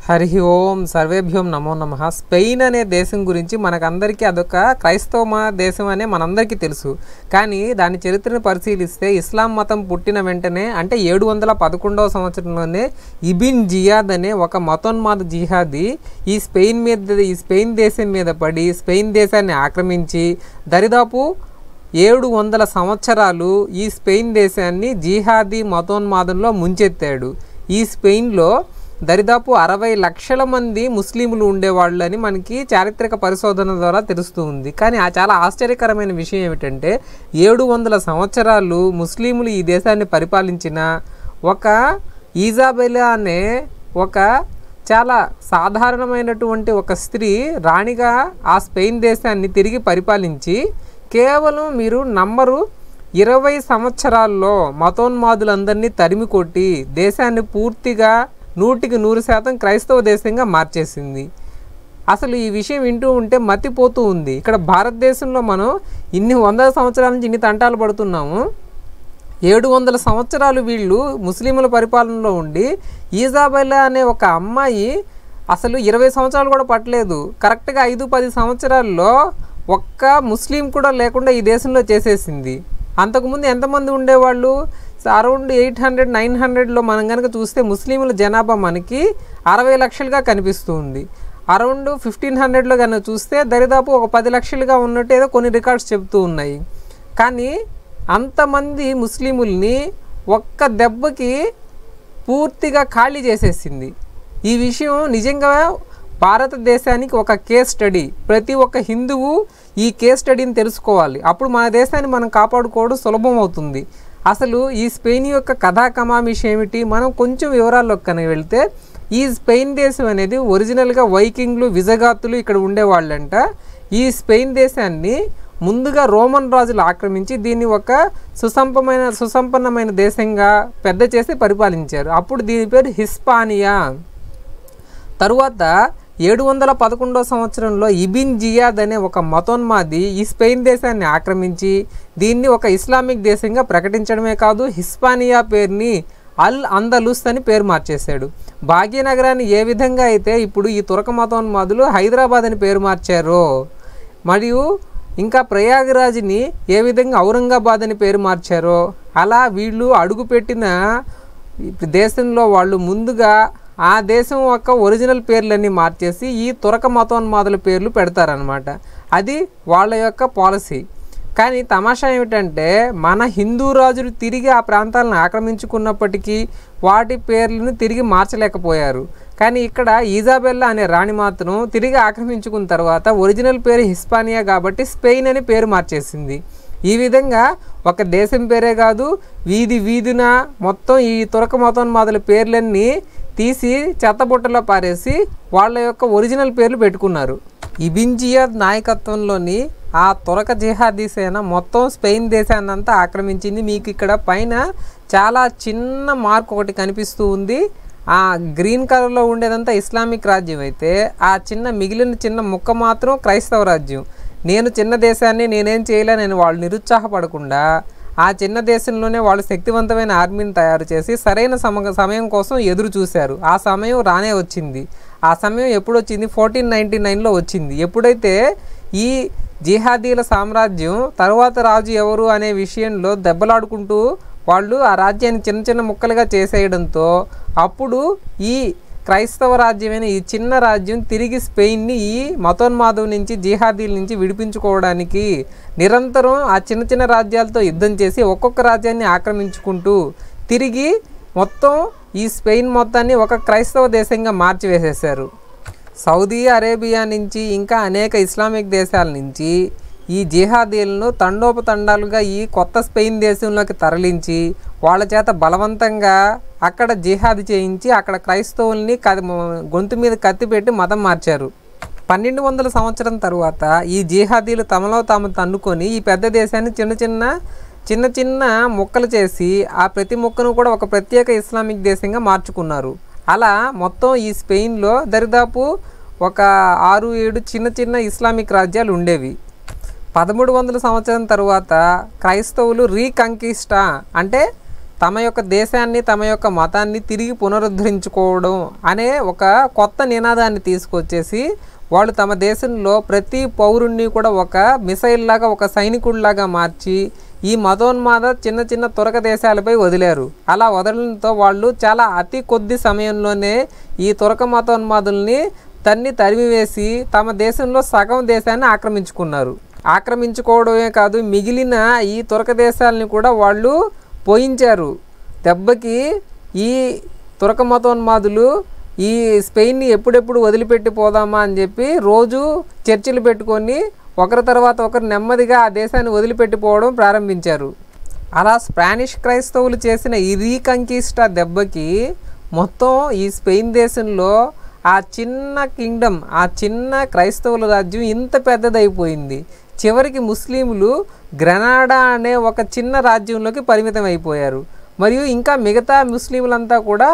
హరి ఓం సర్వేభ్యం నమో నమః. స్పెయిన్ అనే దేశం గురించి మనకందరికీ అదొక క్రైస్తవ దేశం అనే మనందరికీ తెలుసు. కానీ దాని చరిత్రను పరిశీలిస్తే ఇస్లాం మతం పుట్టిన వెంటనే అంటే 711వ సంవత్సరంలోనే ఇబిన్ జియాద్ అనే ఒక మతోన్మాద జిహాదీ ఈ స్పెయిన్ దేశం మీద పడి స్పెయిన్ దేశాన్ని ఆక్రమించి దరిదాపు 700 సంవత్సరాలు ఈ స్పెయిన్ దేశాన్ని జిహాదీ మతోన్మాదంలో ముంచెత్తాడు. ఈ స్పెయిన్లో దరిదాపు 60 లక్షల మంది ముస్లింలు ఉండేవాళ్ళు అని మనకి చారిత్రక పరిశోధన ద్వారా తెలుస్తూ ఉంది. కానీ చాలా ఆశ్చర్యకరమైన విషయం ఏమిటంటే 700 సంవత్సరాలు ముస్లింలు ఈ దేశాన్ని పరిపాలించిన ఒక ఇజాబెలా అనే ఒక చాలా సాధారణమైనటువంటి ఒక స్త్రీ రాణిగా ఆ స్పెయిన్ దేశాన్ని తిరిగి పరిపాలించి కేవలం మీరు నమ్మరు 20 సంవత్సరాల్లో మతోన్మాదులందరినీ తరిమి కొట్టి దేశాన్ని పూర్తిగా 100% క్రైస్తవ దేశంగా మార్చేసింది. అసలు ఈ విషయం వింటూ ఉంటే మతిపోతూ ఉంది. ఇక్కడ భారతదేశంలో మనం ఇన్ని 100 సంవత్సరాల నుంచి ఇన్ని తంటాలు పడుతున్నాము. 700 సంవత్సరాలు వీళ్ళు ముస్లింల పరిపాలనలో ఉండి ఇజాబెలా అనే ఒక అమ్మాయి అసలు 20 సంవత్సరాలు కూడా పట్టలేదు. కరెక్ట్గా 5-10 సంవత్సరాల్లో ఒక్క ముస్లిం కూడా లేకుండా ఈ దేశంలో చేసేసింది. అంతకుముందు ఎంతమంది ఉండేవాళ్ళు? అరౌండ్ 800-900లో మనం కనుక చూస్తే ముస్లింల జనాభా మనకి 60 లక్షలుగా కనిపిస్తూ ఉంది. అరౌండ్ 1500లో కనుక చూస్తే దరిదాపు ఒక 10 లక్షలుగా ఉన్నట్టు ఏదో కొన్ని రికార్డ్స్ చెప్తూ ఉన్నాయి. కానీ అంతమంది ముస్లింలని ఒక్క దెబ్బకి పూర్తిగా ఖాళీ చేసేసింది. ఈ విషయం నిజంగా భారతదేశానికి ఒక కేస్ స్టడీ. ప్రతి ఒక్క హిందువు ఈ కేస్ స్టడీని తెలుసుకోవాలి. అప్పుడు మన దేశాన్ని మనం కాపాడుకోవడం సులభం అవుతుంది. అసలు ఈ స్పెయిన్ యొక్క కథా కమామిషి ఏమిటి? మనం కొంచెం వివరాల్లోకి కనుక వెళ్తే ఈ స్పెయిన్ దేశం అనేది ఒరిజినల్గా వైకింగ్లు విజగాతులు ఇక్కడ ఉండేవాళ్ళంట. ఈ స్పెయిన్ దేశాన్ని ముందుగా రోమన్ రాజులు ఆక్రమించి దీన్ని ఒక సుసంపన్నమైన దేశంగా పెద్ద చేసి పరిపాలించారు. అప్పుడు దీని పేరు హిస్పానియా. తరువాత 711వ సంవత్సరంలో ఇబిన్ జియాద్ అనే ఒక మతోన్మాది ఈ స్పెయిన్ దేశాన్ని ఆక్రమించి దీన్ని ఒక ఇస్లామిక్ దేశంగా ప్రకటించడమే కాదు హిస్పానియా పేరుని అల్ అందలుస్ అని పేరు మార్చేశాడు. భాగ్యనగరాన్ని ఏ విధంగా అయితే ఇప్పుడు ఈ తురక మతోన్మాదులు హైదరాబాద్ అని పేరు మార్చారో, మరియు ఇంకా ప్రయాగరాజ్ని ఏ విధంగా ఔరంగాబాద్ అని పేరు మార్చారో, అలా వీళ్ళు అడుగుపెట్టిన దేశంలో వాళ్ళు ముందుగా ఆ దేశం యొక్క ఒరిజినల్ పేర్లన్నీ మార్చేసి ఈ తురక మతోన్మాదుల పేర్లు పెడతారనమాట. అది వాళ్ళ యొక్క పాలసీ. కానీ తమాషా ఏమిటంటే మన హిందూ రాజులు తిరిగి ఆ ప్రాంతాలను ఆక్రమించుకున్నప్పటికీ వాటి పేర్లను తిరిగి మార్చలేకపోయారు. కానీ ఇక్కడ ఇజాబెల్లా అనే రాణి మాత్రం తిరిగి ఆక్రమించుకున్న తర్వాత ఒరిజినల్ పేరు హిస్పానియా కాబట్టి స్పెయిన్ అని పేరు మార్చేసింది. ఈ విధంగా ఒక దేశం పేరే కాదు వీధిన మొత్తం ఈ తురక మతోన్మాదుల పేర్లన్నీ తీసి చెత్తబుట్టలో పారేసి వాళ్ళ యొక్క ఒరిజినల్ పేర్లు పెట్టుకున్నారు. ఇబిన్ జియాద్ నాయకత్వంలోని ఆ తురక జిహాదీ సేన మొత్తం స్పెయిన్ దేశాన్ని అంతా ఆక్రమించింది. మీకు ఇక్కడ పైన చాలా చిన్న మార్క్ ఒకటి కనిపిస్తూ ఉంది. ఆ గ్రీన్ కలర్లో ఉండేదంతా ఇస్లామిక్ రాజ్యం అయితే ఆ మిగిలిన చిన్న ముక్క మాత్రం క్రైస్తవ రాజ్యం. నేను చిన్న దేశాన్ని నేనేం చేయలే నేను వాళ్ళు నిరుత్సాహపడకుండా ఆ చిన్న దేశంలోనే వాళ్ళు శక్తివంతమైన ఆర్మీని తయారు చేసి సరైన సమయం కోసం ఎదురు చూశారు. ఆ సమయం రానే వచ్చింది. ఆ సమయం ఎప్పుడు వచ్చింది? 1499లో వచ్చింది. ఎప్పుడైతే ఈ జిహాదీల సామ్రాజ్యం తరువాత రాజు ఎవరు అనే విషయంలో దెబ్బలాడుకుంటూ వాళ్ళు ఆ రాజ్యాన్ని చిన్న చిన్న ముక్కలుగా చేసేయడంతో అప్పుడు ఈ క్రైస్తవ రాజ్యమైన ఈ చిన్న రాజ్యం తిరిగి స్పెయిన్ని ఈ మతోన్మాదం నుంచి జిహాదీల నుంచి విడిపించుకోవడానికి నిరంతరం ఆ చిన్న చిన్న రాజ్యాలతో యుద్ధం చేసి ఒక్కొక్క రాజ్యాన్ని ఆక్రమించుకుంటూ తిరిగి మొత్తం ఈ స్పెయిన్ మొత్తాన్ని ఒక క్రైస్తవ దేశంగా మార్చివేసేశారు. సౌదీ అరేబియా నుంచి ఇంకా అనేక ఇస్లామిక్ దేశాల నుంచి ఈ జిహాదీలను తండోపతండాలుగా ఈ కొత్త స్పెయిన్ దేశంలోకి తరలించి వాళ్ళ చేత బలవంతంగా అక్కడ జిహాదీ చేయించి అక్కడ క్రైస్తవుల్ని గొంతు మీద కత్తి పెట్టి మతం మార్చారు. 1200 సంవత్సరం తర్వాత ఈ జిహాదీలు తమలో తాము తన్నుకొని ఈ పెద్ద దేశాన్ని చిన్న చిన్న ముక్కలు చేసి ఆ ప్రతి ముక్కను కూడా ఒక ప్రత్యేక ఇస్లామిక్ దేశంగా మార్చుకున్నారు. అలా మొత్తం ఈ స్పెయిన్లో దరిదాపు ఒక 6-7 చిన్న ఇస్లామిక్ రాజ్యాలు ఉండేవి. 1300 సంవత్సరం తర్వాత క్రైస్తవులు రీకంకిస్టా అంటే తమ యొక్క దేశాన్ని తమ యొక్క మతాన్ని తిరిగి పునరుద్ధరించుకోవడం అనే ఒక కొత్త నినాదాన్ని తీసుకొచ్చేసి వాళ్ళు తమ దేశంలో ప్రతి పౌరుణ్ణి కూడా ఒక మిసైల్ లాగా ఒక సైనికుడిలాగా మార్చి ఈ మతోన్మాద చిన్న చిన్న తురక దేశాలపై వదిలారు. అలా వదలడంతో వాళ్ళు చాలా అతి కొద్ది సమయంలోనే ఈ తురక మతోన్మాదుల్ని తరిమివేసి తమ దేశంలో సగం దేశాన్ని ఆక్రమించుకున్నారు. ఆక్రమించుకోవడమే కాదు, మిగిలిన ఈ తురక దేశాలని కూడా వాళ్ళు పోయించారు. దెబ్బకి ఈ తురక మతోన్మాదులు ఈ స్పెయిన్ని ఎప్పుడెప్పుడు వదిలిపెట్టి పోదామా అని చెప్పి రోజు చర్చలు పెట్టుకొని ఒకరి తర్వాత ఒకరు నెమ్మదిగా ఆ దేశాన్ని వదిలిపెట్టిపోవడం ప్రారంభించారు. అలా స్పానిష్ క్రైస్తవులు చేసిన ఈ రీకంకిస్టా దెబ్బకి మొత్తం ఈ స్పెయిన్ దేశంలో ఆ చిన్న కింగ్డమ్, ఆ చిన్న క్రైస్తవుల రాజ్యం ఇంత పెద్దదైపోయింది. చివరికి ముస్లింలు గ్రెనాడా అనే ఒక చిన్న రాజ్యంలోకి పరిమితం అయిపోయారు. మరియు ఇంకా మిగతా ముస్లింలంతా కూడా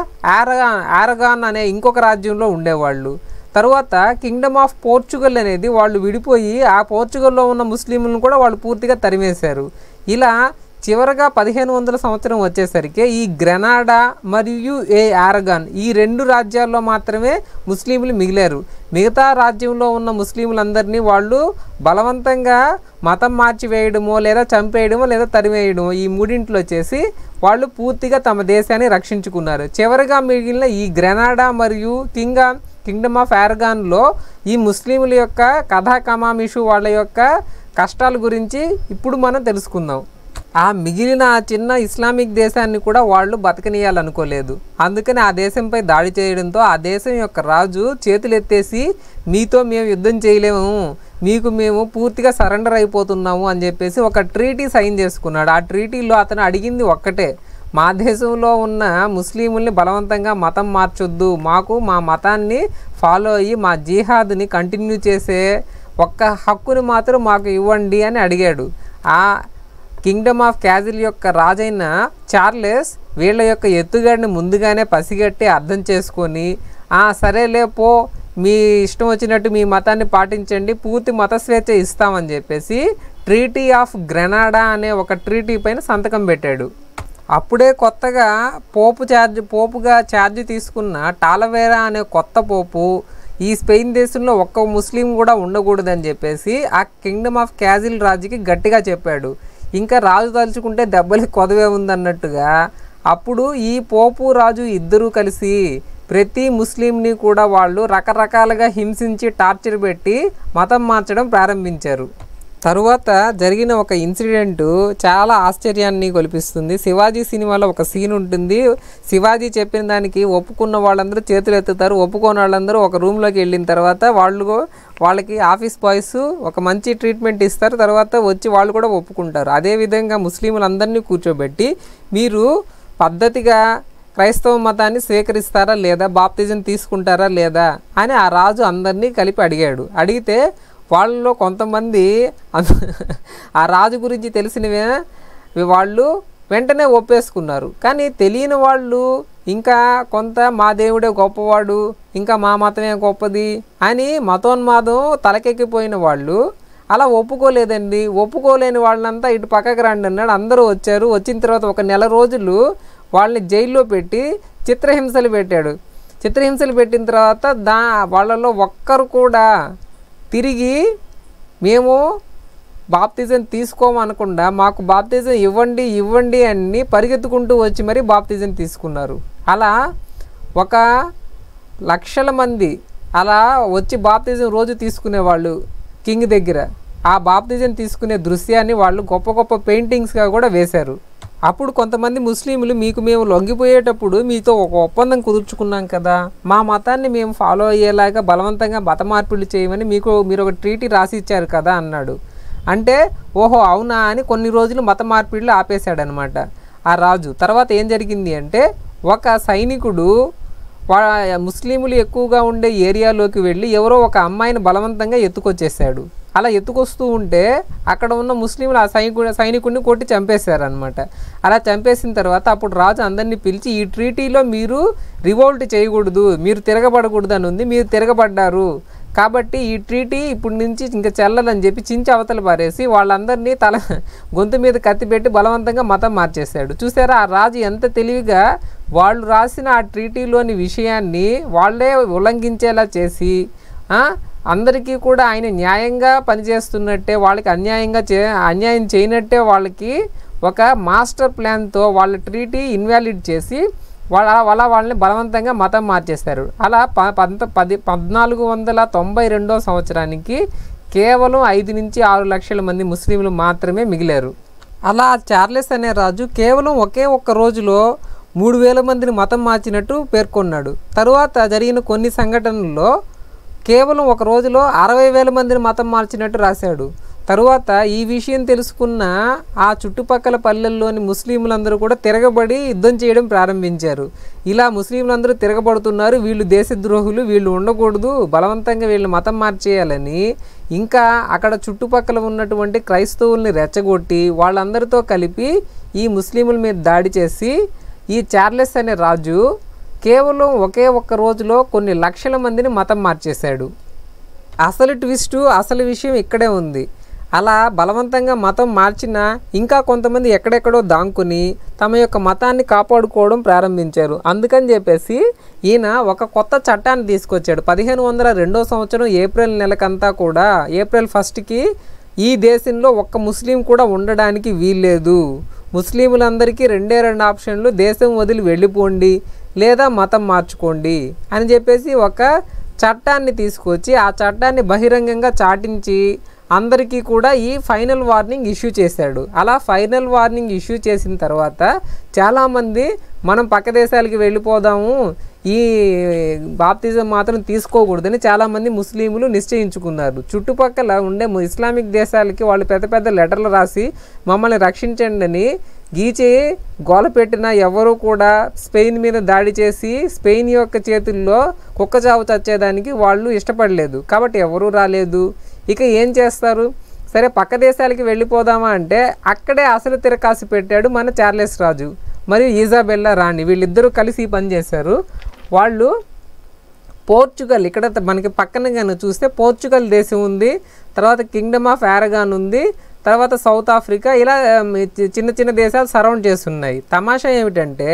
ఆరగాన్ అనే ఇంకొక రాజ్యంలో ఉండేవాళ్ళు. తర్వాత కింగ్డమ్ ఆఫ్ పోర్చుగల్ అనేది వాళ్ళు విడిపోయి ఆ పోర్చుగల్లో ఉన్న ముస్లింలను కూడా వాళ్ళు పూర్తిగా తరిమేశారు. ఇలా చివరగా 1500 సంవత్సరం వచ్చేసరికి ఈ గ్రెనాడా మరియు ఆరగాన్ ఈ 2 రాజ్యాల్లో మాత్రమే ముస్లింలు మిగిలారు. మిగతా రాజ్యంలో ఉన్న ముస్లింలందరినీ వాళ్ళు బలవంతంగా మతం మార్చివేయడమో లేదా చంపేయడమో లేదా తరిమేయడమో ఈ మూడింట్లో చేసి వాళ్ళు పూర్తిగా తమ దేశాన్ని రక్షించుకున్నారు. చివరిగా మిగిలిన ఈ గ్రెనాడా మరియు కింగ్డమ్ ఆఫ్ ఆరగాన్లో ఈ ముస్లింల యొక్క కథా కమామిషు వాళ్ళ యొక్క కష్టాల గురించి ఇప్పుడు మనం తెలుసుకుందాం. ఆ మిగిలిన ఆ చిన్న ఇస్లామిక్ దేశాన్ని కూడా వాళ్ళు బతకనీయాలనుకోలేదు. అందుకని ఆ దేశంపై దాడి చేయడంతో ఆ దేశం యొక్క రాజు చేతులెత్తేసి మీతో మేము యుద్ధం చేయలేము, మీకు మేము పూర్తిగా సరెండర్ అయిపోతున్నాము అని చెప్పేసి ఒక ట్రీటీ సైన్ చేసుకున్నాడు. ఆ ట్రీటీలో అతను అడిగింది ఒక్కటే, మా దేశంలో ఉన్న ముస్లింల్ని బలవంతంగా మతం మార్చొద్దు, మాకు మా మతాన్ని ఫాలో అయ్యి మా జిహాద్ని కంటిన్యూ చేసే ఒక్క హక్కుని మాత్రం మాకు ఇవ్వండి అని అడిగాడు. ఆ కింగ్డమ్ ఆఫ్ క్యాజిల్ యొక్క రాజైన చార్లెస్ వీళ్ళ యొక్క ఎత్తుగడిని ముందుగానే పసిగట్టి అర్థం చేసుకొని సరేలే పో, మీ ఇష్టం వచ్చినట్టు మీ మతాన్ని పాటించండి, పూర్తి మత స్వేచ్ఛ ఇస్తామని చెప్పేసి ట్రీటీ ఆఫ్ గ్రెనాడా అనే ఒక ట్రీటీ పైన సంతకం పెట్టాడు. అప్పుడే కొత్తగా పోపుగా ఛార్జ్ తీసుకున్న టాలవేరా అనే కొత్త పోపు ఈ స్పెయిన్ దేశంలో ఒక్క ముస్లిం కూడా ఉండకూడదని చెప్పేసి ఆ కింగ్డమ్ ఆఫ్ క్యాజిల్ రాజుకి గట్టిగా చెప్పాడు. ఇంకా రాజు తలుచుకుంటే దెబ్బలకి కొదవే ఉందన్నట్టుగా అప్పుడు ఈ పోపు రాజు ఇద్దరూ కలిసి ప్రతి ముస్లింని కూడా వాళ్ళు రకరకాలుగా హింసించి టార్చర్ పెట్టి మతం మార్చడం ప్రారంభించారు. తరువాత జరిగిన ఒక ఇన్సిడెంటు చాలా ఆశ్చర్యాన్ని కొలిపిస్తుంది. శివాజీ సినిమాలో ఒక సీన్ ఉంటుంది. శివాజీ చెప్పిన దానికి ఒప్పుకున్న వాళ్ళందరూ చేతులు ఎత్తుతారు, ఒప్పుకోని వాళ్ళందరూ ఒక రూమ్లోకి వెళ్ళిన తర్వాత వాళ్ళకి ఆఫీస్ బాయ్స్ ఒక మంచి ట్రీట్మెంట్ ఇస్తారు. తర్వాత వచ్చి వాళ్ళు కూడా ఒప్పుకుంటారు. అదేవిధంగా ముస్లింలందరినీ కూర్చోబెట్టి మీరు పద్ధతిగా క్రైస్తవ మతాన్ని స్వీకరిస్తారా లేదా, బాప్తిజం తీసుకుంటారా లేదా అని ఆ రాజు అందరినీ కలిపి అడిగాడు. అడిగితే వాళ్ళలో కొంతమంది ఆ రాజు గురించి తెలిసినవే వాళ్ళు వెంటనే ఒప్పేసుకున్నారు. కానీ తెలియని వాళ్ళు ఇంకా కొంత మా దేవుడే గొప్పవాడు, ఇంకా మా మతమే గొప్పది అని మతోన్మాదం తలకెక్కిపోయిన వాళ్ళు అలా ఒప్పుకోలేదండి. ఒప్పుకోలేని వాళ్ళంతా ఇటు పక్కకు రండి అన్నాడు. అందరూ వచ్చారు. వచ్చిన తర్వాత ఒక నెల రోజులు వాళ్ళని జైల్లో పెట్టి చిత్రహింసలు పెట్టాడు. చిత్రహింసలు పెట్టిన తర్వాత వాళ్ళలో ఒక్కరు కూడా తిరిగి మేము బాప్తిజం తీసుకోమనకుండా మాకు బాప్తిజం ఇవ్వండి అని పరిగెత్తుకుంటూ వచ్చి మరి బాప్తిజం తీసుకున్నారు. అలా 1,00,000 మంది అలా వచ్చి బాప్తిజం రోజు తీసుకునేవాళ్ళు కింగ్ దగ్గర. ఆ బాప్తిజం తీసుకునే దృశ్యాన్ని వాళ్ళు గొప్ప గొప్ప పెయింటింగ్స్గా కూడా వేశారు. అప్పుడు కొంతమంది ముస్లింలు మీకు మేము లొంగిపోయేటప్పుడు మీతో ఒక ఒప్పందం కుదుర్చుకున్నాం కదా, మా మతాన్ని మేము ఫాలో అయ్యేలాగా బలవంతంగా మత మార్పిడి చేయమని మీరు ఒక ట్రీటీ రాసి ఇచ్చారు కదా అన్నాడు. అంటే ఓహో అవునా అని కొన్ని రోజులు మత మార్పిడిలు ఆపేశాడనమాట ఆ రాజు. తర్వాత ఏం జరిగింది అంటే ఒక సైనికుడు ముస్లింలు ఎక్కువగా ఉండే ఏరియాలోకి వెళ్ళి ఎవరో ఒక అమ్మాయిని బలవంతంగా ఎత్తుకొచ్చేసాడు. అలా ఎత్తుకొస్తూ ఉంటే అక్కడ ఉన్న ముస్లింలు ఆ సైనికుడిని కొట్టి చంపేశారనమాట. అలా చంపేసిన తర్వాత అప్పుడు రాజు అందరినీ పిలిచి ఈ ట్రీటీలో మీరు రివోల్ట్ చేయకూడదు, మీరు తిరగబడకూడదు అని ఉంది, మీరు తిరగబడ్డారు, కాబట్టి ఈ ట్రీటీ ఇప్పుడు నుంచి ఇంకా చెల్లదని చెప్పి చించి అవతల పారేసి వాళ్ళందరినీ గొంతు మీద కత్తి పెట్టి బలవంతంగా మతం మార్చేశాడు. చూసారా ఆ రాజు ఎంత తెలివిగా వాళ్ళు రాసిన ఆ ట్రీటీలోని విషయాన్ని వాళ్ళే ఉల్లంఘించేలా చేసి అందరికీ కూడా ఆయన న్యాయంగా పనిచేస్తున్నట్టే వాళ్ళకి అన్యాయం చేయనట్టే వాళ్ళకి ఒక మాస్టర్ ప్లాన్తో వాళ్ళ ట్రీటీ ఇన్వాలిడ్ చేసి వాళ్ళని బలవంతంగా మతం మార్చేస్తారు. అలా 1492 సంవత్సరానికి కేవలం 5 నుంచి 6 లక్షల మంది ముస్లింలు మాత్రమే మిగిలారు. అలా చార్లెస్ అనే రాజు కేవలం ఒకే ఒక్క రోజులో 3000 మందిని మతం మార్చినట్టు పేర్కొన్నాడు. తరువాత జరిగిన కొన్ని సంఘటనల్లో కేవలం ఒక రోజులో 60,000 మందిని మతం మార్చినట్టు రాశాడు. తరువాత ఈ విషయం తెలుసుకున్న ఆ చుట్టుపక్కల పల్లెల్లోని ముస్లింలందరూ కూడా తిరగబడి యుద్ధం చేయడం ప్రారంభించారు. ఇలా ముస్లింలందరూ తిరగబడుతున్నారు, వీళ్ళు దేశద్రోహులు, వీళ్ళు ఉండకూడదు, బలవంతంగా వీళ్ళు మతం మార్చేయాలని ఇంకా అక్కడ చుట్టుపక్కల ఉన్నటువంటి క్రైస్తవుల్ని రెచ్చగొట్టి వాళ్ళందరితో కలిపి ఈ ముస్లింల మీద దాడి చేసి ఈ చార్లెస్ అనే రాజు కేవలం ఒకే ఒక్క రోజులో కొన్ని లక్షల మందిని మతం మార్చేశాడు. అసలు ట్విస్టు, అసలు విషయం ఇక్కడే ఉంది. అలా బలవంతంగా మతం మార్చిన ఇంకా కొంతమంది ఎక్కడెక్కడో దాంకుని తమ యొక్క మతాన్ని కాపాడుకోవడం ప్రారంభించారు. అందుకని చెప్పేసి ఈయన ఒక కొత్త చట్టాన్ని తీసుకొచ్చాడు. 1502 సంవత్సరం ఏప్రిల్ నెలకంతా కూడా ఏప్రిల్ 1కి ఈ దేశంలో ఒక్క ముస్లిం కూడా ఉండడానికి వీల్లేదు, ముస్లింలందరికీ 2 ఆప్షన్లు, దేశం వదిలి వెళ్ళిపోండి లేదా మతం మార్చుకోండి అని చెప్పేసి ఒక చట్టాన్ని తీసుకొచ్చి ఆ చట్టాన్ని బహిరంగంగా చాటించి అందరికీ కూడా ఈ ఫైనల్ వార్నింగ్ ఇష్యూ చేశాడు. అలా ఫైనల్ వార్నింగ్ ఇష్యూ చేసిన తర్వాత చాలామంది మనం పక్క దేశాలకి వెళ్ళిపోదాము, ఈ బాప్తిజం మాత్రం తీసుకోకూడదని చాలామంది ముస్లింలు నిశ్చయించుకున్నారు. చుట్టుపక్కల ఉండే ఇస్లామిక్ దేశాలకి వాళ్ళు పెద్ద పెద్ద లెటర్లు రాసి మమ్మల్ని రక్షించండి అని గీచి గోల పెట్టిన ఎవరు కూడా స్పెయిన్ మీద దాడి చేసి స్పెయిన్ యొక్క చేతుల్లో కుక్కచావు చచ్చేదానికి వాళ్ళు ఇష్టపడలేదు. కాబట్టి ఎవరూ రాలేదు. ఇక ఏం చేస్తారు, సరే పక్క దేశాలకి వెళ్ళిపోదామా అంటే అక్కడే అసలు తిరకాసి పెట్టాడు మన చార్లెస్ రాజు మరియు ఇజాబెల్లా రాణి. వీళ్ళిద్దరూ కలిసి పనిచేశారు. వాళ్ళు పోర్చుగల్, ఇక్కడ మనకి పక్కనగానే చూస్తే పోర్చుగల్ దేశం ఉంది, తర్వాత కింగ్డమ్ ఆఫ్ ఆరగాన్ ఉంది, తర్వాత సౌత్ ఆఫ్రికా, ఇలా చిన్న చిన్న దేశాలు సరౌండ్ చేస్తున్నాయి. తమాషా ఏమిటంటే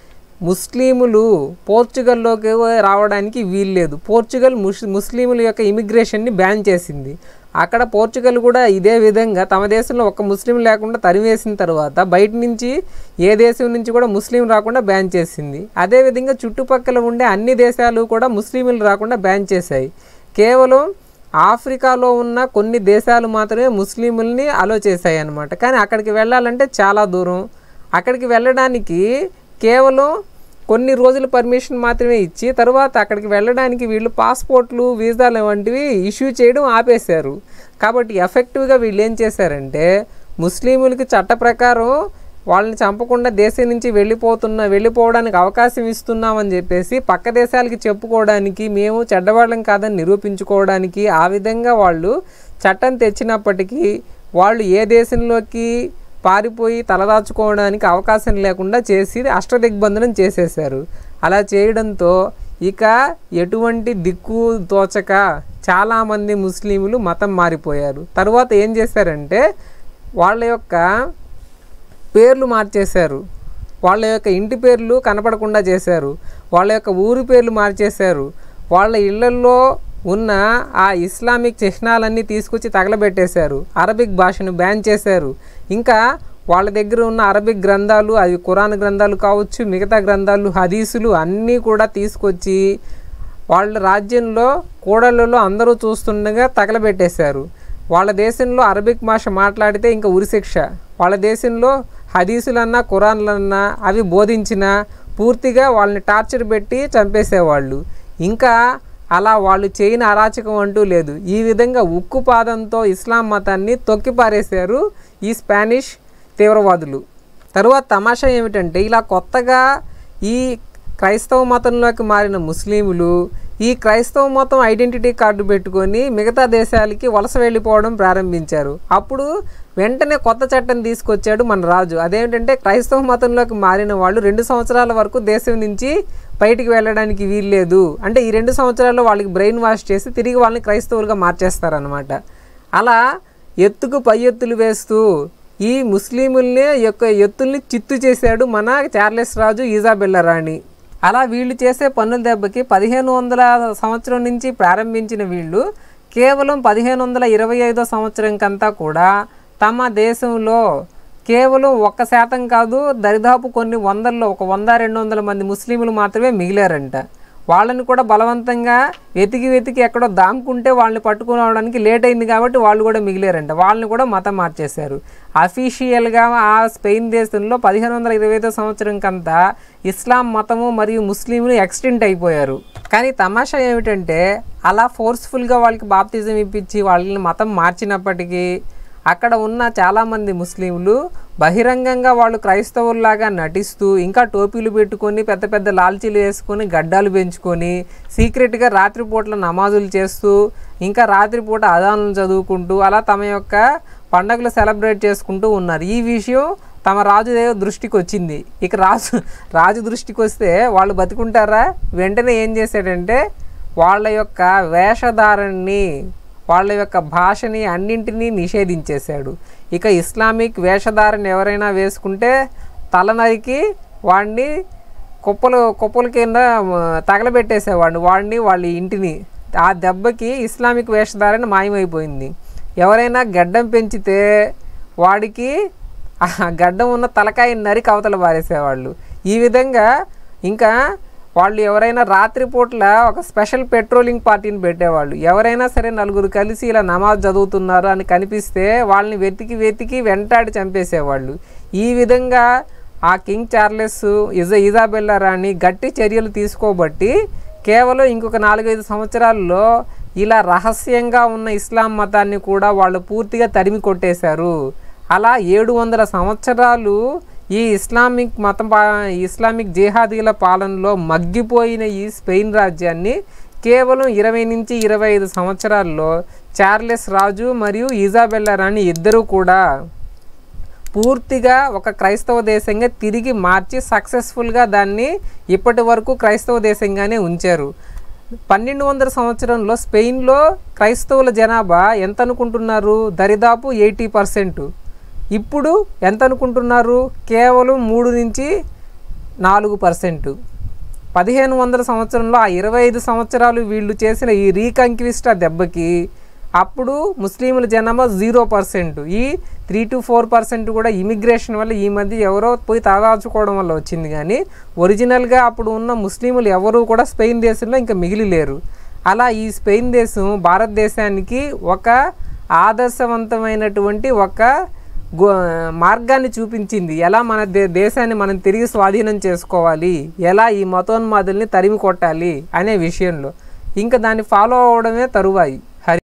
ముస్లిములు పోర్చుగల్లోకి రావడానికి వీల్లేదు. పోర్చుగల్ ముస్లిముల యొక్క ఇమిగ్రేషన్ని బ్యాన్ చేసింది. అక్కడ పోర్చుగల్ కూడా ఇదే విధంగా తమ దేశంలో ఒక్క ముస్లిం లేకుండా తరివేసిన తర్వాత బయట నుంచి ఏ దేశం నుంచి కూడా ముస్లిం రాకుండా బ్యాన్ చేసింది. అదేవిధంగా చుట్టుపక్కల ఉండే అన్ని దేశాలు కూడా ముస్లింలు రాకుండా బ్యాన్ చేశాయి. కేవలం ఆఫ్రికాలో ఉన్న కొన్ని దేశాలు మాత్రమే ముస్లింలని అలో చేశాయి అన్నమాట. కానీ అక్కడికి వెళ్ళాలంటే చాలా దూరం. అక్కడికి వెళ్ళడానికి కేవలం కొన్ని రోజుల పర్మిషన్ మాత్రమే ఇచ్చి తర్వాత అక్కడికి వెళ్ళడానికి వీళ్ళు పాస్పోర్ట్లు, వీసాలు వంటివి ఇష్యూ చేయడం ఆపేశారు. కాబట్టి ఎఫెక్టివ్గా వీళ్ళు ఏం చేశారంటే ముస్లింలకి చట్ట ప్రకారం వాళ్ళని చంపకుండా దేశం నుంచి వెళ్ళిపోవడానికి అవకాశం ఇస్తున్నామని చెప్పేసి పక్క దేశాలకి చెప్పుకోవడానికి, మేము చెడ్డవాళ్ళం కాదని నిరూపించుకోవడానికి ఆ విధంగా వాళ్ళు చట్టం తెచ్చినప్పటికీ వాళ్ళు ఏ దేశంలోకి పారిపోయి తలదాచుకోవడానికి అవకాశం లేకుండా చేసి అష్టదిగ్బంధనం చేసేశారు. అలా చేయడంతో ఇక ఎటువంటి దిక్కు తోచక చాలామంది ముస్లింలు మతం మారిపోయారు. తర్వాత ఏం చేశారంటే వాళ్ళ యొక్క పేర్లు మార్చేశారు, వాళ్ళ యొక్క ఇంటి పేర్లు కనపడకుండా చేశారు, వాళ్ళ యొక్క ఊరి పేర్లు మార్చేశారు, వాళ్ళ ఇళ్లల్లో ఉన్న ఆ ఇస్లామిక్ చిహ్నాలన్నీ తీసుకొచ్చి తగలబెట్టేశారు, అరబిక్ భాషను బ్యాన్ చేశారు. ఇంకా వాళ్ళ దగ్గర ఉన్న అరబిక్ గ్రంథాలు, అవి ఖురాన్ గ్రంథాలు కావచ్చు, మిగతా గ్రంథాలు, హదీసులు అన్నీ కూడా తీసుకొచ్చి వాళ్ళ రాజ్యంలో కూడళ్ళలో అందరూ చూస్తుండగా తగలబెట్టేశారు. వాళ్ళ దేశంలో అరబిక్ భాష మాట్లాడితే ఇంకా ఉరిశిక్ష, వాళ్ళ దేశంలో హదీసులన్నా ఖురాన్లన్నా అవి బోధించినా పూర్తిగా వాళ్ళని టార్చర్ పెట్టి చంపేసేవాళ్ళు. ఇంకా అలా వాళ్ళు చేయని అరాచకం అంటూ లేదు. ఈ విధంగా ఉక్కుపాదంతో ఇస్లాం మతాన్ని తొక్కిపారేశారు ఈ స్పానిష్ తీవ్రవాదులు. తరువాత తమాషా ఏమిటంటే ఇలా కొత్తగా ఈ క్రైస్తవ మతంలోకి మారిన ముస్లింలు ఈ క్రైస్తవ మతం ఐడెంటిటీ కార్డు పెట్టుకొని మిగతా దేశాలకి వలస వెళ్ళిపోవడం ప్రారంభించారు. అప్పుడు వెంటనే కొత్త చట్టం తీసుకొచ్చాడు మన రాజు. అదేంటంటే క్రైస్తవ మతంలోకి మారిన వాళ్ళు 2 సంవత్సరాల వరకు దేశం నుంచి బయటికి వెళ్ళడానికి వీల్లేదు అంటే ఈ 2 సంవత్సరాల్లో వాళ్ళకి బ్రెయిన్ వాష్ చేసి తిరిగి వాళ్ళని క్రైస్తవులుగా మార్చేస్తారనమాట. అలా ఎత్తుకు పై ఎత్తులు వేస్తూ ఈ ముస్లింలని యొక్క ఎత్తుల్ని చిత్తు చేశాడు మన చార్లెస్ రాజు, ఇజాబెల్లా రాణి. అలా వీళ్ళు చేసే పన్నుల దెబ్బకి 1500 సంవత్సరం నుంచి ప్రారంభించిన వీళ్ళు కేవలం 1525 సంవత్సరంకంతా కూడా తమ దేశంలో కేవలం 1% కాదు, దరిదాపు కొన్ని వందల్లో 100-200 మంది ముస్లింలు మాత్రమే మిగిలారంట. వాళ్ళని కూడా బలవంతంగా వెతికి ఎక్కడో దాముకుంటే వాళ్ళని పట్టుకోవడానికి లేట్ అయింది కాబట్టి వాళ్ళు కూడా మిగిలారంట. వాళ్ళని కూడా మతం మార్చేశారు. అఫీషియల్గా ఆ స్పెయిన్ దేశంలో 1525 సంవత్సరంకంతా ఇస్లాం మతము మరియు ముస్లింలు ఎక్స్టెంట్ అయిపోయారు. కానీ తమాషా ఏమిటంటే అలా ఫోర్స్ఫుల్గా వాళ్ళకి బాప్తిజం ఇప్పించి వాళ్ళని మతం మార్చినప్పటికీ అక్కడ ఉన్న చాలామంది ముస్లింలు బహిరంగంగా వాళ్ళు క్రైస్తవుల్లాగా నటిస్తూ ఇంకా టోపీలు పెట్టుకొని పెద్ద పెద్ద లాల్చీలు వేసుకొని గడ్డాలు పెంచుకొని సీక్రెట్గా రాత్రిపూట్ల నమాజులు చేస్తూ ఇంకా రాత్రిపూట అదానులు చదువుకుంటూ అలా తమ యొక్క పండుగలు సెలబ్రేట్ చేసుకుంటూ ఉన్నారు. ఈ విషయం తమ రాజు దృష్టికి వచ్చింది. ఇక రాజు దృష్టికి వస్తే వాళ్ళు బతికుంటారా? వెంటనే ఏం చేశాడంటే వాళ్ళ యొక్క వేషధారణని, వాళ్ళ యొక్క భాషని అన్నింటినీ నిషేధించేశాడు. ఇక ఇస్లామిక్ వేషధారణ ఎవరైనా వేసుకుంటే తలనరికి వాడిని కుప్పల కింద తగలబెట్టేసేవాడిని వాళ్ళ ఇంటిని. ఆ దెబ్బకి ఇస్లామిక్ వేషధారణ మాయమైపోయింది. ఎవరైనా గడ్డం పెంచితే వాడికి ఆ గడ్డం ఉన్న తలకాయ నరికి అవతల పారేసేవాళ్ళు. ఈ విధంగా ఇంకా వాళ్ళు ఎవరైనా రాత్రిపూట్ల ఒక స్పెషల్ పెట్రోలింగ్ పార్టీని పెట్టేవాళ్ళు. ఎవరైనా సరే నలుగురు కలిసి ఇలా నమాజ్ చదువుతున్నారు అని కనిపిస్తే వాళ్ళని వెతికి వెంటాడి చంపేసేవాళ్ళు. ఈ విధంగా ఆ కింగ్ చార్లెస్, ఇజాబెల్లా రాణి గట్టి చర్యలు తీసుకోబట్టి కేవలం ఇంకొక 4-5 సంవత్సరాల్లో ఇలా రహస్యంగా ఉన్న ఇస్లాం మతాన్ని కూడా వాళ్ళు పూర్తిగా తరిమి కొట్టేశారు. అలా 700 సంవత్సరాలు ఈ ఇస్లామిక్ జిహాదీల పాలనలో మగ్గిపోయిన ఈ స్పెయిన్ రాజ్యాన్ని కేవలం 20-25 సంవత్సరాల్లో చార్లెస్ రాజు మరియు ఇజాబెల్లా రాణి ఇద్దరూ కూడా పూర్తిగా ఒక క్రైస్తవ దేశంగా తిరిగి మార్చి సక్సెస్ఫుల్గా దాన్ని ఇప్పటి వరకు క్రైస్తవ దేశంగానే ఉంచారు. 1200 సంవత్సరంలో స్పెయిన్లో క్రైస్తవుల జనాభా ఎంత అనుకుంటున్నారు? దరిదాపు 80%. ఇప్పుడు ఎంత అనుకుంటున్నారు? కేవలం 3-4%. 1500 సంవత్సరంలో ఆ 25 సంవత్సరాలు వీళ్ళు చేసిన ఈ రీకంక్విస్టా దెబ్బకి అప్పుడు ముస్లింల జనాభా 0%. ఈ 3-4% కూడా ఇమిగ్రేషన్ వల్ల ఈ మధ్య ఎవరో పోయి తలదాచుకోవడం వల్ల వచ్చింది. కానీ ఒరిజినల్గా అప్పుడు ఉన్న ముస్లింలు ఎవరు కూడా స్పెయిన్ దేశంలో ఇంకా మిగిలి లేరు. అలా ఈ స్పెయిన్ దేశం భారతదేశానికి ఒక ఆదర్శవంతమైనటువంటి ఒక మార్గాన్ని చూపించింది. ఎలా మన దేశాన్ని మనం తిరిగి స్వాధీనం చేసుకోవాలి, ఎలా ఈ మతోన్మాదుల్ని తరిమి కొట్టాలి అనే విషయంలో. ఇంకా దాన్ని ఫాలో అవడమే తరువాయి.